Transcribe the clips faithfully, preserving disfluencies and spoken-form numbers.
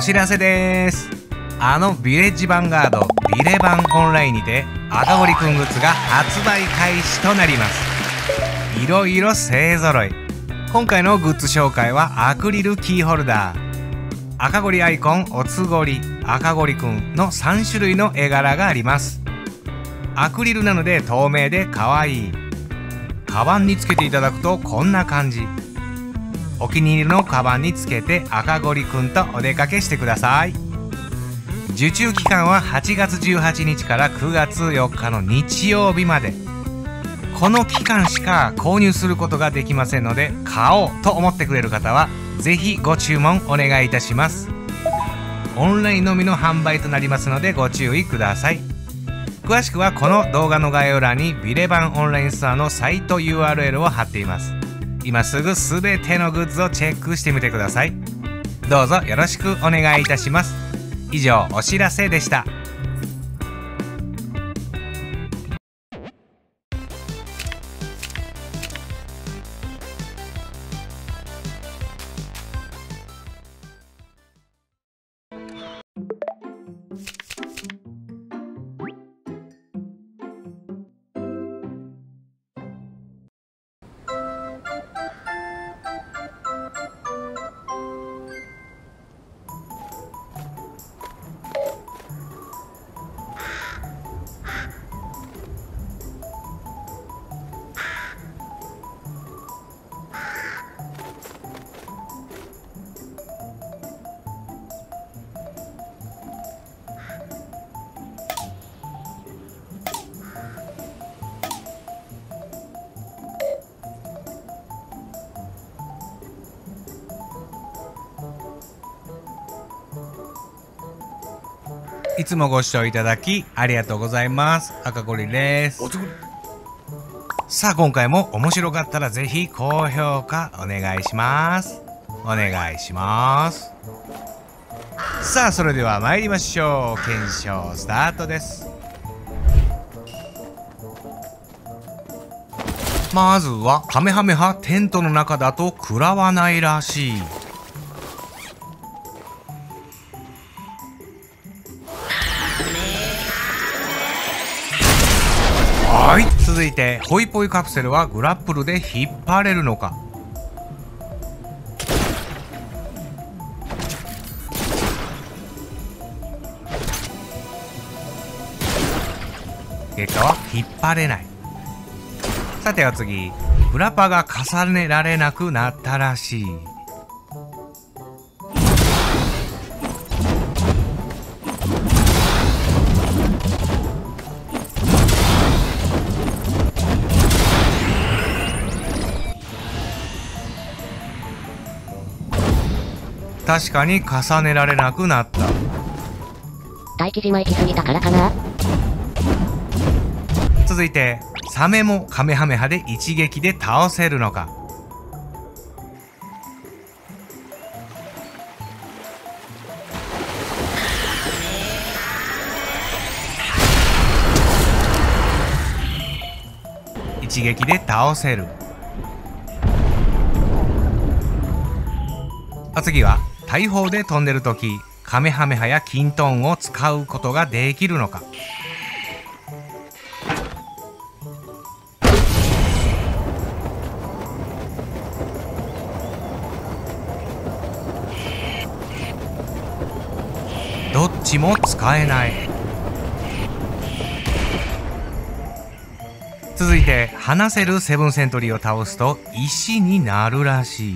お知らせです。あのヴィレッジヴァンガードビレバンオンラインにて赤堀くんグッズが発売開始となります。いろいろ勢ぞろい。今回のグッズ紹介はアクリルキーホルダー、赤堀アイコンおつごり赤堀くんのさんしゅるいの絵柄があります。アクリルなので透明で可愛い。カバンにつけていただくとこんな感じ。お気に入りのカバンにつけて赤堀くんとお出かけしてください。受注期間ははちがつじゅうはちにちからくがつよっかの日曜日まで。この期間しか購入することができませんので、買おうと思ってくれる方はぜひご注文お願いいたします。オンラインのみの販売となりますのでご注意ください。詳しくはこの動画の概要欄にビレバンオンラインストアのサイト ユーアールエル を貼っています。今すぐすべてのグッズをチェックしてみてください。どうぞよろしくお願いいたします。以上、お知らせでした。いつもご視聴いただきありがとうございます。赤堀です。さあ、今回も面白かったらぜひ高評価お願いします。お願いします。さあ、それでは参りましょう。検証スタートです。まずはカメハメハテントの中だと食らわないらしい。はい、続いてホイポイカプセルはグラップルで引っ張れるのか。結果は引っ張れない。さては次、グラパが重ねられなくなったらしい。確かに重ねられなくなった。 待機島行き過ぎたからかな。 続いてサメもカメハメハで一撃で倒せるのか。一撃で倒せる。お次は大砲で飛んでるときカメハメハやキントーンを使うことができるのか。どっちも使えない。続いて話せるセブンセントリーを倒すと石になるらしい。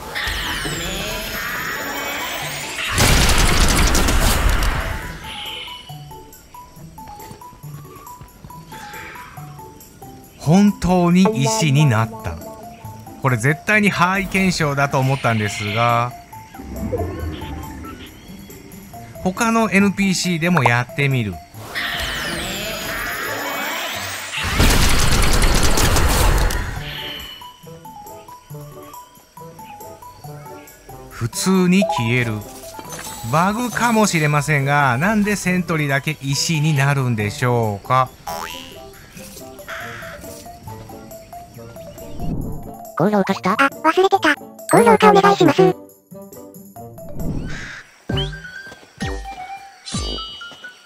本当に石になった。これ絶対にハイ検証だと思ったんですが、他の エヌピーシー でもやってみる。普通に消える。バグかもしれませんが、なんでセントリーだけ石になるんでしょうか。 高評価した。 あ、忘れてた。高評価お願いします。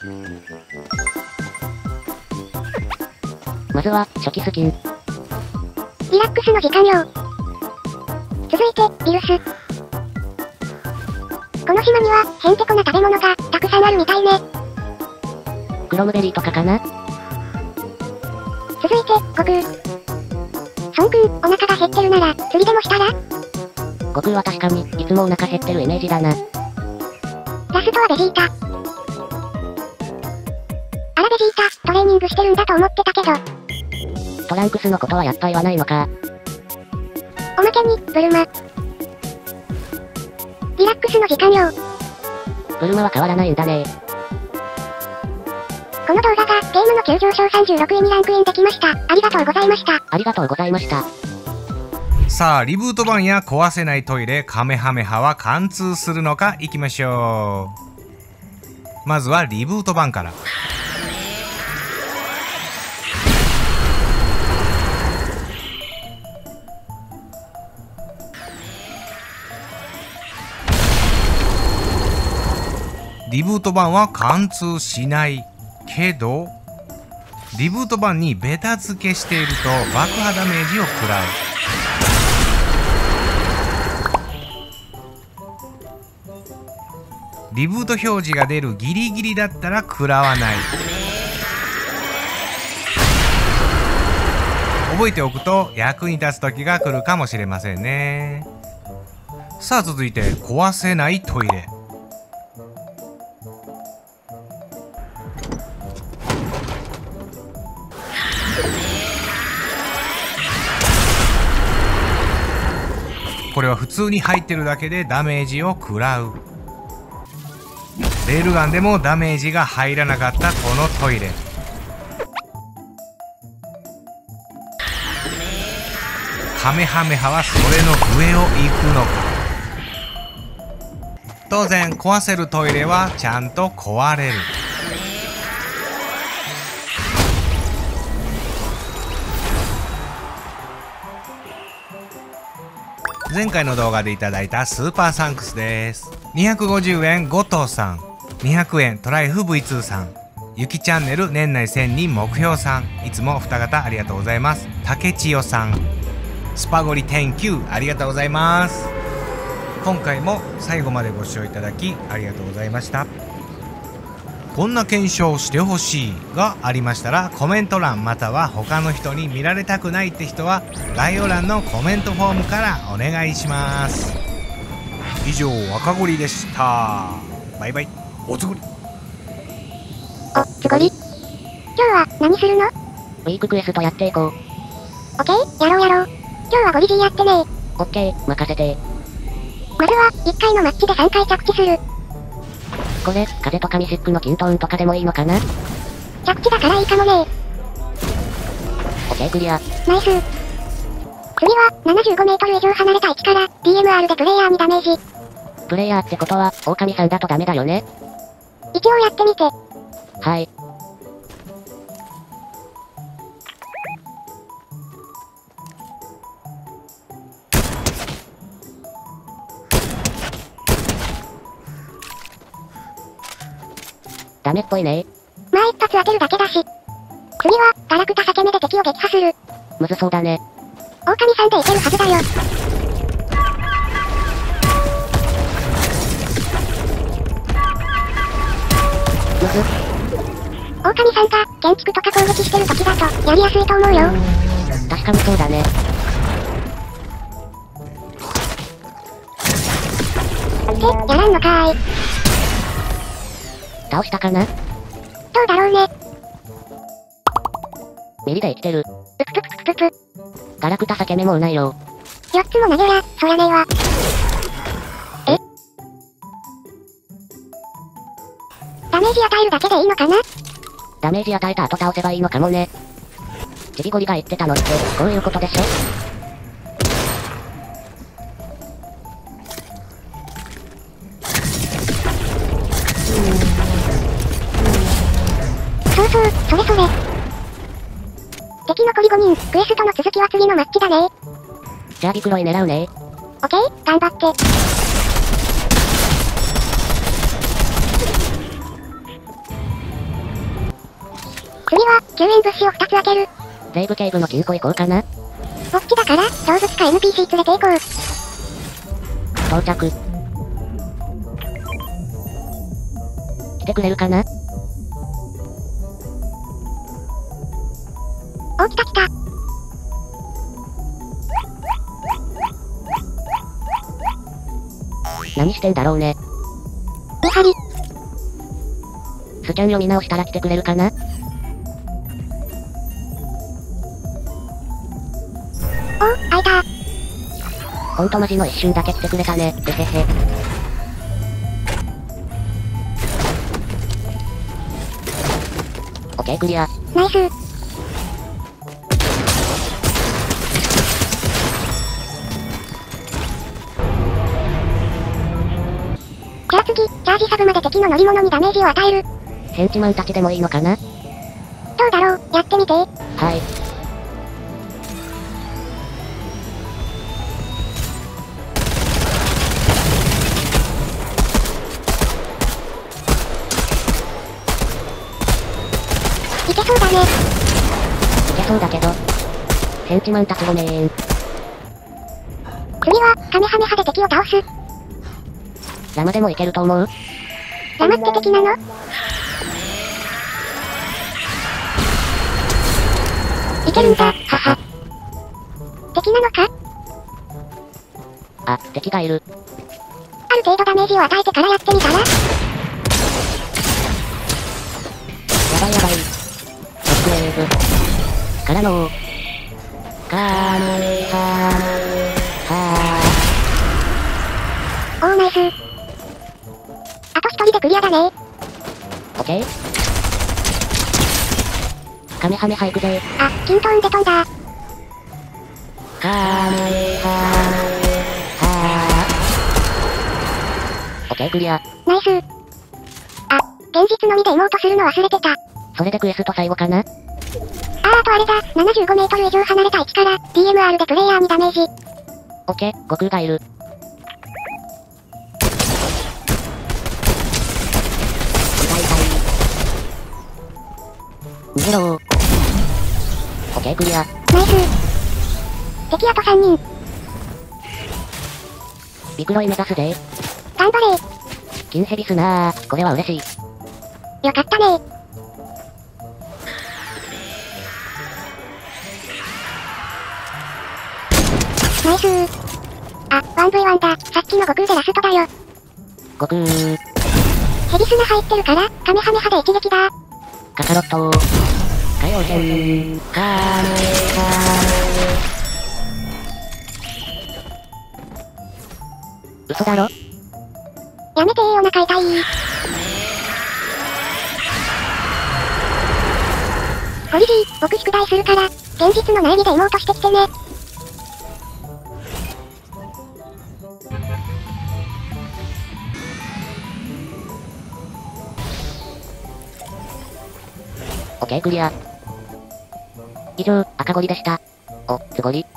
まずは、初期スキン。 リラックスの時間よ。続いて、ビルス。この島には、へんてこな食べ物が、たくさんあるみたいね。 クロムベリーとかかな？ 続いて、悟空。孫くん、お腹が減ってるなら、釣りでもしたら？ 悟空は確かに、いつもお腹減ってるイメージだな。 ラストはベジータ。あらベジータ、トレーニングしてるんだと思ってたけど。 トランクスのことはやっぱ言わないのか。 おまけに、ブルマ。リラックスの時間よ。 ブルマは変わらないんだね。 この動画が、ゲームの急上昇さんじゅうろくいにランクインできました。ありがとうございました。 ありがとうございました。 さあリブート版や壊せないトイレカメハメハは貫通するのかいきましょう。まずはリブート版から。リブート版は貫通しないけど、リブート版にベタ付けしていると爆破ダメージを食らう。リブート表示が出るギリギリだったら食らわない。覚えておくと役に立つ時が来るかもしれませんね。さあ続いて壊せないトイレ。これは普通に入ってるだけでダメージを食らう。レールガンでもダメージが入らなかったこのトイレ。カメハメハはそれの上を行くのか。当然壊せるトイレはちゃんと壊れる。前回の動画でいただいたスーパーサンクスです。にひゃくごじゅうえん後藤さん、にひゃくえんトライフ ブイツー さん、ゆきチャンネル年内せんにん目標さん、いつもお二方ありがとうございます。竹千代さん、スパゴリ テンキュー ありがとうございます。今回も最後までご視聴いただきありがとうございました。こんな検証してほしいがありましたらコメント欄または他の人に見られたくないって人は概要欄のコメントフォームからお願いします。以上赤ゴリでした。バイバイ。おつごり。 おつごり。今日は何するの？ ウィーククエストやっていこう。 オッケー、やろうやろう。今日はゴリジーやってねー。 オッケー、任せて。 まずはいっかいのマッチでさんかい着地する。 これ、風とかミシックのキントーンとかでもいいのかな？ 着地だからいいかもねー。 オッケークリア。 ナイス。次は、ななじゅうごメートル以上離れた位置から、ディーエムアール でプレイヤーにダメージ。 プレイヤーってことは、狼さんだとダメだよね？ 一応やってみて。 はい。ダメっぽいね。 まあ一発当てるだけだし。次は、ガラクタ裂け目で敵を撃破する。 むずそうだね。 狼さんでいけるはずだよ。 むず。 狼さんが、建築とか攻撃してる時だと、やりやすいと思うよ。 確かにそうだね。 って、やらんのかーい。 倒したかな？ どうだろうね。 ミリで生きてる。 ぷくぷくぷくぷぷ。 ガラクタ裂け目もうないよ。 よっつも投げりゃ、そらねえわ。え？ダメージ与えるだけでいいのかな？ ダメージ与えた後倒せばいいのかもね。チビゴリが言ってたのって、こういうことでしょ？ そうそう、それそれ。敵残りごにん、クエストの続きは次のマッチだね。 じゃあビクロイ狙うね。 オッケー、頑張って。 次は、救援物資をふたつ開ける。 レイブケーブの金庫行こうかな。 ぼっちだから、動物か エヌピーシー 連れて行こう。 到着。来てくれるかな。 お、来た来た。 何してんだろうね。 見張り。 スキャン読み直したら来てくれるかな。 お、開いた。 ほんとマジの一瞬だけ来てくれたね。てへへ。オッケークリア。 ナイス。じゃあ次、チャージサブまで敵の乗り物にダメージを与える。 ヘンチマンたちでもいいのかな。 どうだろう、やってみて。 はい。 いけそうだね。 いけそうだけど。ヘンチマンたちごめん。 次は、カメハメハで敵を倒す。 ラマでもいけると思う。 ラマって敵なの？いけるんだ、はは。敵なのか？ あ、敵がいる。 ある程度ダメージを与えてからやってみたら？やばいやばい。ショックウェーブ。からのカメハメハおーナイス。あと一人でクリアだね。 オッケー。カメハメハ行くぜ。 あ、キントーンで飛んだ。 カメハメハオッケークリア。 ナイス。あ、現実のみで妹するの忘れてた。 それでクエスト最後かな。 あー、あとあれだ、ななじゅうごメートル以上離れた位置から、ディーエムアール でプレイヤーにダメージ。 オッケー、悟空がいる。痛い痛い。逃げろー。オッケークリア。 ナイス。敵あとさんにん。 ビクロイ目指すぜ。 頑張れ。 金ヘビスなー、これは嬉しい。 よかったね。ナイスー。あ、ワンブイワン だ。さっきの悟空でラストだよ。 悟空ー。 ヘビ砂入ってるから、カメハメハで一撃だ。 カカロットー。海洋戦。カメハメ。嘘だろ。 やめてー、お腹痛いー。ホリジー、僕宿題するから、現実の苗木で妹してきてね。 オッケークリア。以上、赤ゴリでした。お、つごり。